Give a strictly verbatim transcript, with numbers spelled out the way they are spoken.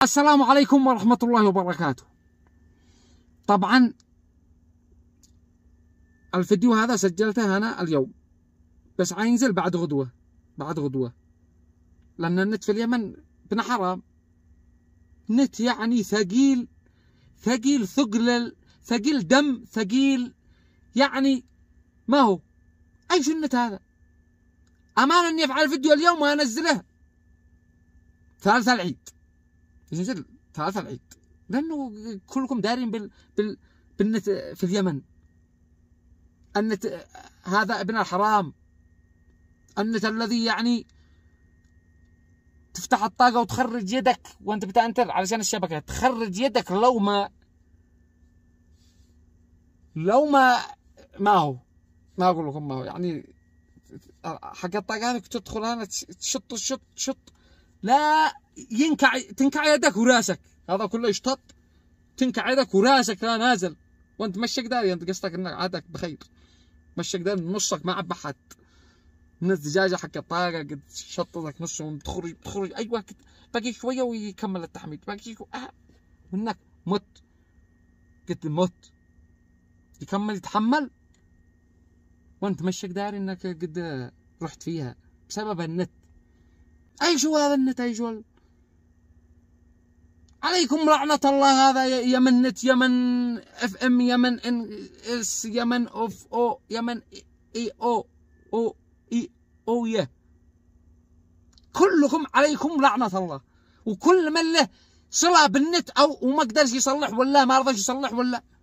السلام عليكم ورحمة الله وبركاته. طبعا الفيديو هذا سجلته أنا اليوم، بس عينزل بعد غدوة بعد غدوة لأن النت في اليمن بن حرام. نت يعني ثقيل ثقيل ثقل ثقيل دم ثقيل، يعني ما هو ايش النت هذا؟ أمانة إني أفعل فيديو اليوم وأنزله ثالث العيد، ينزل ثالث العيد، لأنه كلكم دارين بال... بال... بالنت في اليمن. النت هذا ابن الحرام، النت الذي يعني تفتح الطاقة وتخرج يدك وأنت بتأنتر علشان الشبكة، تخرج يدك لو ما لو ما ما هو ما أقول لكم ما هو يعني حق الطاقة هذه تدخل هنا تشط شط شط لا ينكع تنكع يدك وراسك، هذا كله يشتط، تنكع يدك وراسك لا نازل، وانت مشك داري، انت قصدك انك عادك بخير، مشك داري نصك ما عبى حد من الزجاجة حق الطاقة قد شطتك نصهم، تخرج تخرج ايوه باقي شوية ويكمل التحميل، باقي شوية آه. وانك مت قلت مت يكمل يتحمل وانت مشك داري انك قد رحت فيها بسبب النت. اي شو هذا النت؟ اي شو عليكم لعنة الله. هذا يمن نت، يمن اف ام، يمن ان اس، يمن اوف او، يمن اي او او اي او يه، كلكم عليكم لعنة الله. وكل من له صلة بالنت او وما قدرش يصلح ولا ما رضاش يصلح ولا